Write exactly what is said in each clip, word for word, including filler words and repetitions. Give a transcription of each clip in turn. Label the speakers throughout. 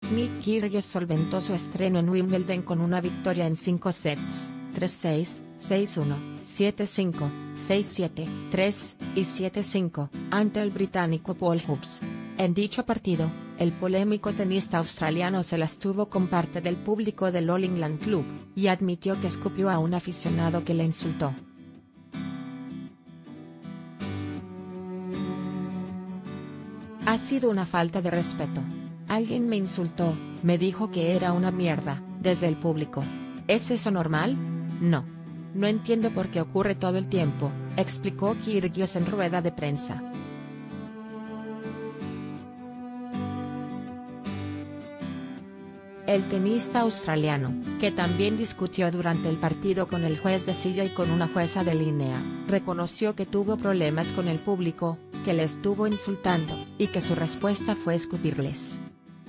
Speaker 1: Nick Kyrgios solventó su estreno en Wimbledon con una victoria en cinco sets, tres seis, seis uno, siete cinco, seis siete, tres y siete cinco, ante el británico Paul Hughes. En dicho partido, el polémico tenista australiano se las tuvo con parte del público del All England Club, y admitió que escupió a un aficionado que le insultó. Ha sido una falta de respeto. Alguien me insultó, me dijo que era una mierda, desde el público. ¿Es eso normal? No. No entiendo por qué ocurre todo el tiempo, explicó Kyrgios en rueda de prensa. El tenista australiano, que también discutió durante el partido con el juez de silla y con una jueza de línea, reconoció que tuvo problemas con el público, que le estuvo insultando, y que su respuesta fue escupirles.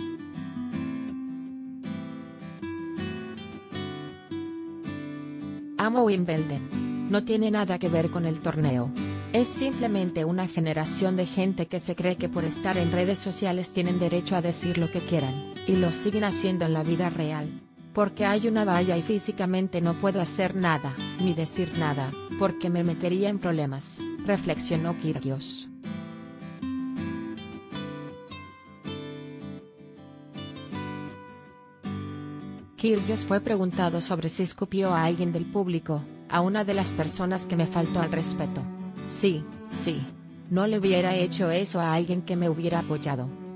Speaker 1: Amo Wimbledon. No tiene nada que ver con el torneo. Es simplemente una generación de gente que se cree que por estar en redes sociales tienen derecho a decir lo que quieran, y lo siguen haciendo en la vida real. Porque hay una valla y físicamente no puedo hacer nada, ni decir nada, porque me metería en problemas, reflexionó Kyrgios. Kyrgios fue preguntado sobre si escupió a alguien del público, a una de las personas que me faltó al respeto. Sí, sí. No le hubiera hecho eso a alguien que me hubiera apoyado.